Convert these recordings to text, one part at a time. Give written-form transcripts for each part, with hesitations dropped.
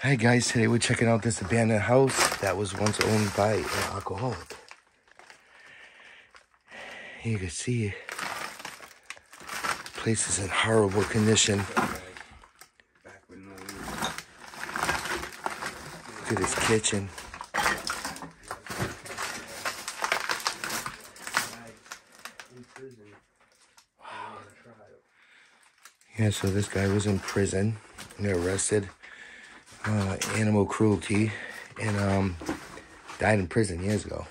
Hi guys, today we're checking out this abandoned house that was once owned by an alcoholic. You can see the place is in horrible condition. Look at his kitchen. Wow. Yeah, so this guy was in prison. They arrested. Animal cruelty, and died in prison years ago.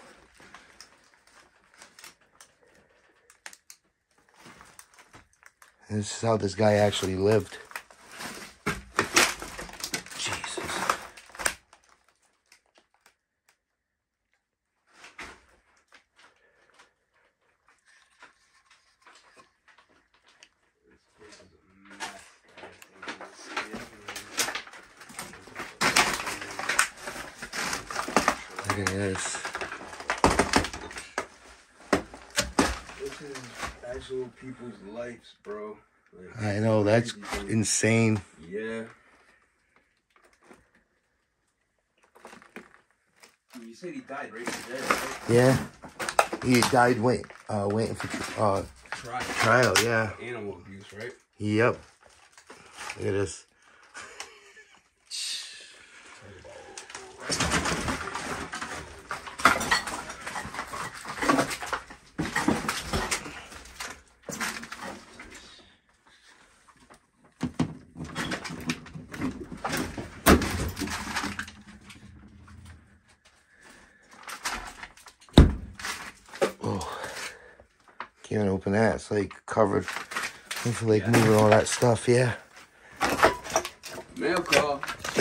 And this is how this guy actually lived. Jesus. Look at this. This is actual people's lives, bro. Like, I know, that's insane. Yeah. You said he died right today, right? Yeah. He died waiting for trial, yeah. Animal abuse, right? Yep. Look at this. Can't open that. It's like covered. It's like moving all that stuff, yeah. Mail call.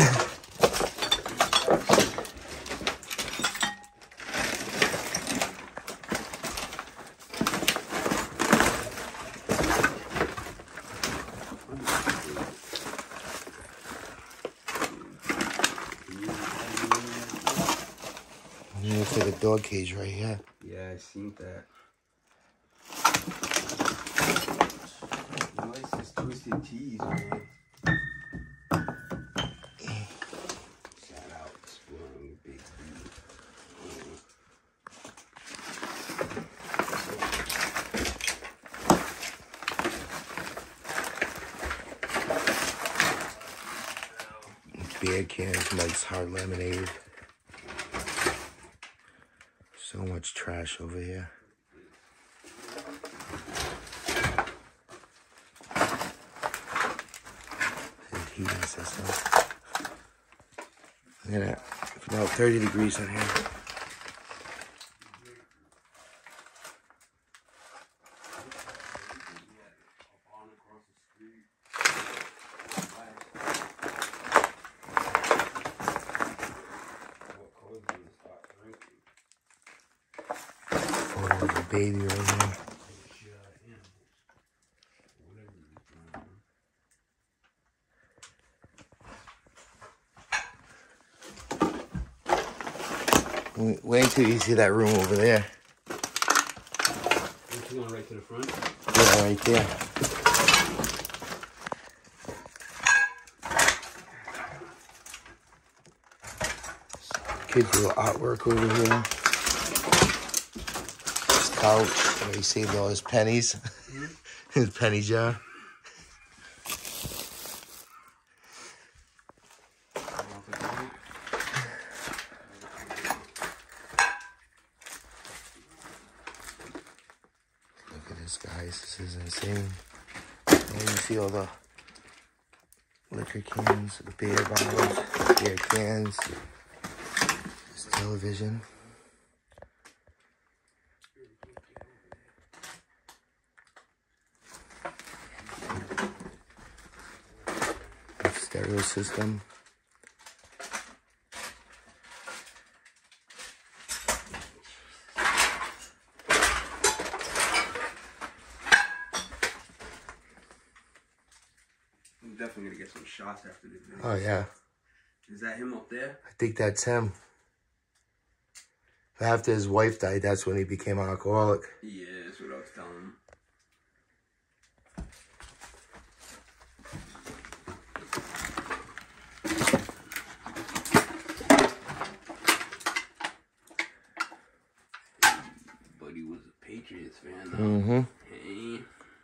It looks like a dog cage right here. Yeah, I seen that. Nice, this Twisted Teas, man. Shout out, Sprung, Big B. Beer cans, Mike's Hard Lemonade. So much trash over here. His heating system. Look at that. It's about 30 degrees in here. Photo of a baby right here. Wait until you see that room over there. You going right to the front? Yeah, right there. Kids' little artwork over here. His couch, where he saved all his pennies. His penny jar. Look at this, guys. This is insane. And you see all the liquor cans, the beer bottles, beer cans, this television. Stereo system. I'm definitely gonna get some shots after this video. Oh yeah. Is that him up there? I think that's him. After his wife died, that's when he became an alcoholic. Yeah, that's what I was telling him. Patriots fan, though. Mm-hmm. Hey.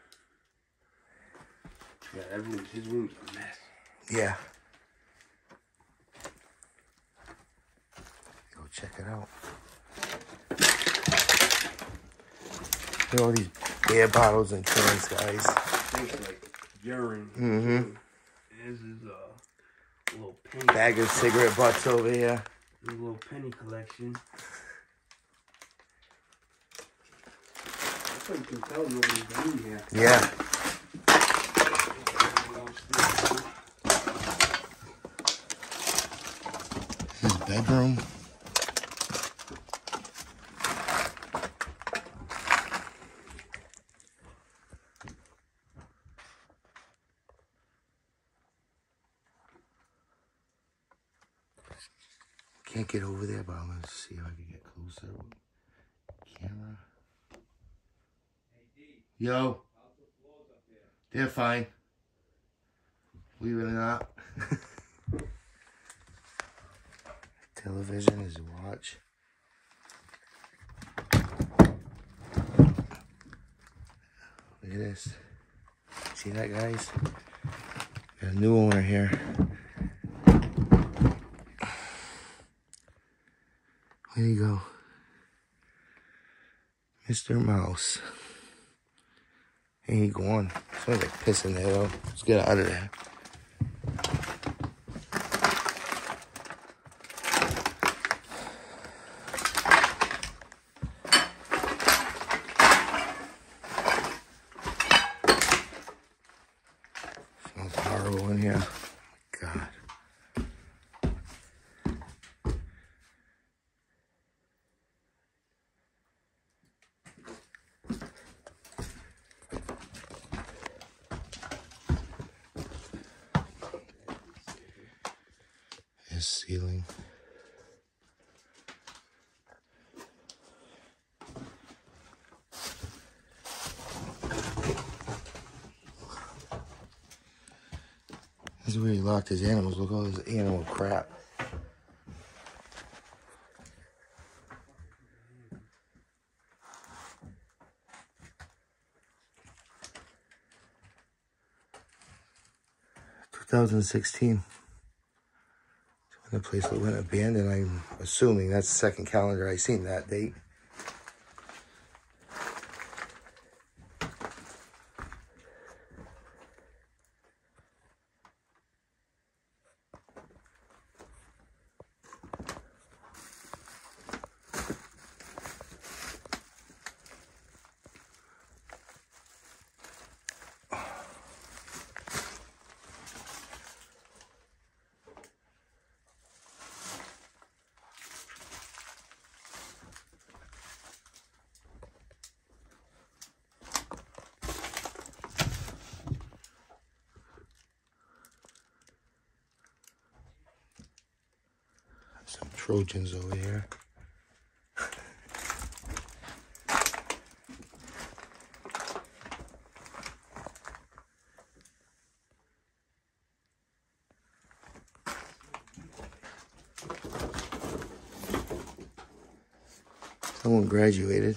Yeah, his room's a mess. Yeah. Go check it out. Look at all these beer bottles and cans, guys. Things like urine. Mm-hmm. This is a little penny. Bag of cigarette butts over here. A little penny collection. That's how you can tell nobody's been in here. Yeah. His bedroom. Can't get over there, but I'm gonna see if I can get closer. Camera. Yo. They're fine. Believe it or not. Television is a watch. Look at this. See that, guys? Got a new owner here. Where'd he go? Mr. Mouse. Ain't he going? Smells like piss in there, though. Let's get out of there. Smells horrible in here. God. His ceiling. This is where he locked his animals. Look at all this animal crap. "2016. When the place went abandoned, I'm assuming that's the second calendar I seen that date. Some Trojans over here. Someone graduated.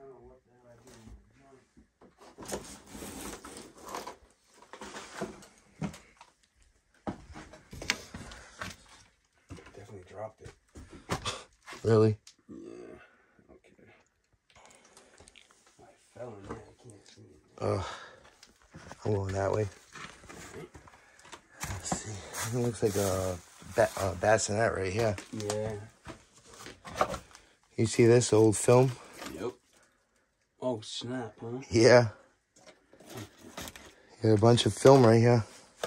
Definitely dropped it. Really? Yeah. Okay. I fell in there. I can't see it. I'm going that way. Let's see. It looks like a bassinet right here. Yeah. You see this old film? Yep. Oh, snap, huh? Yeah. Got a bunch of film right here.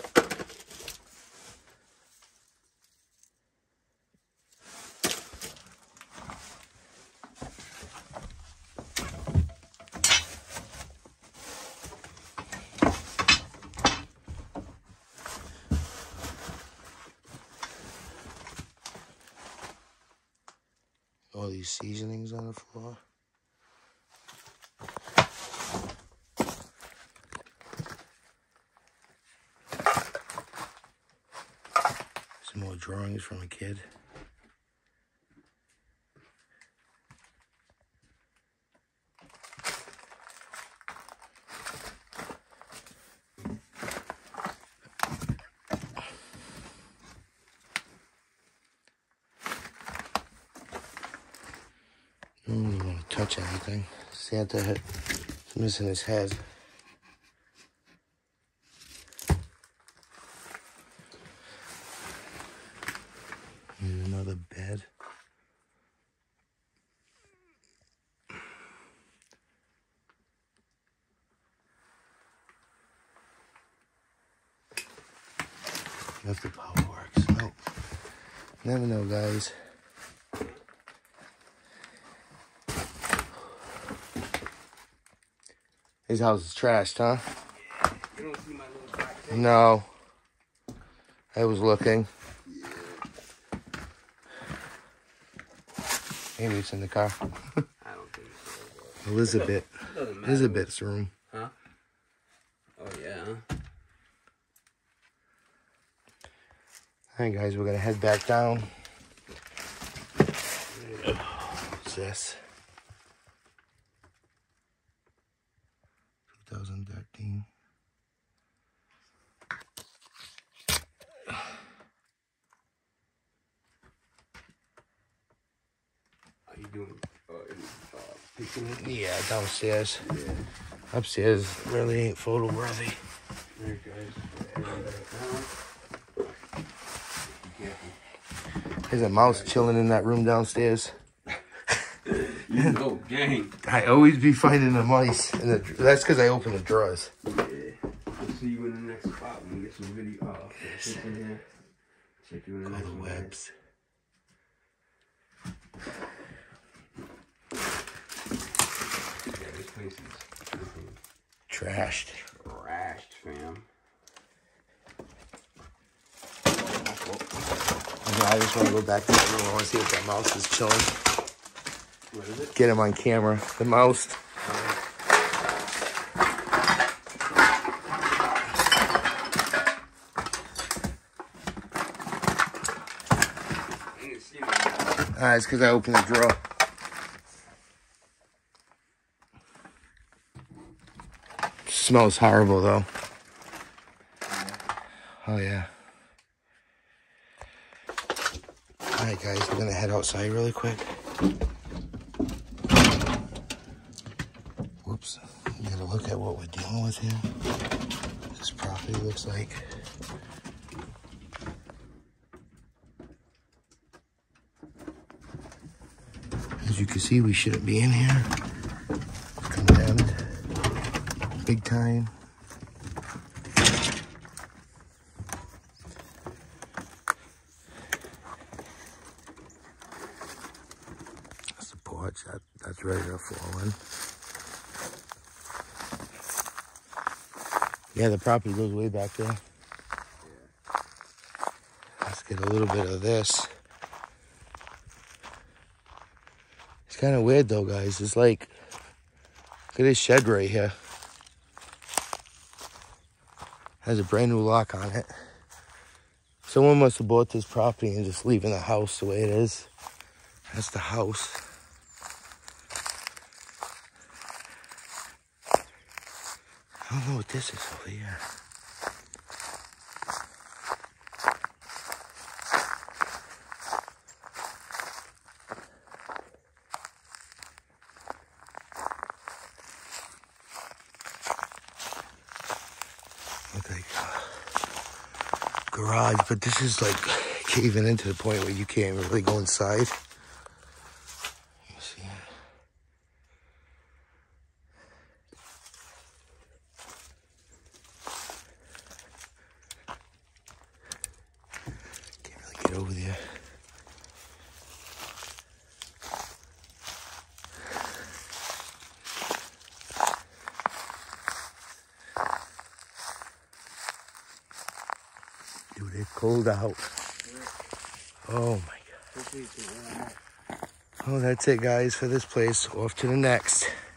All these seasonings on the floor. Some more drawings from a kid. don't even want to touch anything. Santa is missing his head. Here's another bed. If the power works. Nope. Never know, guys. His house is trashed, huh? Yeah. You don't see my little black thing? No. I was looking. Yeah. Maybe it's in the car. I don't think so. Elizabeth. Doesn't matter. Elizabeth's room. Huh? Oh, yeah. Alright, guys, we're going to head back down. What's this? 2013. Are you doing picking it? Yeah, downstairs. Yeah. Upstairs really ain't photo worthy. Alright, guys. There's a mouse chilling in that room downstairs. You know, gang. I always be finding the mice. In the, that's because I open the drawers. Yeah. I'll see you in the next spot when we get some video. Check in here. Check you in the All next the one. webs. Yeah, this place is Trashed. trashed, fam. I just want to go back to that room. I want to see if that mouse is chilling. What is it? Get him on camera. The mouse. It's because I opened the drawer. Smells horrible though. Oh yeah. Alright guys, we're gonna head outside really quick. Whoops. We gotta look at what we're dealing with here. This property looks like. As you can see, we shouldn't be in here. It's condemned. Big time. That's the porch. That's ready to fall in. Yeah, the property goes way back there. Let's get a little bit of this. It's kind of weird though, guys. It's like, look at this shed right here. Has a brand new lock on it. Someone must have bought this property and just leaving the house the way it is. That's the house. I don't know what this is over here. Look like a garage, but this is like caving into the point where you can't really go inside. Let me see. Can't really get over there. Dude, it's cold out. Oh my God. Oh, that's it, guys, for this place. Off to the next.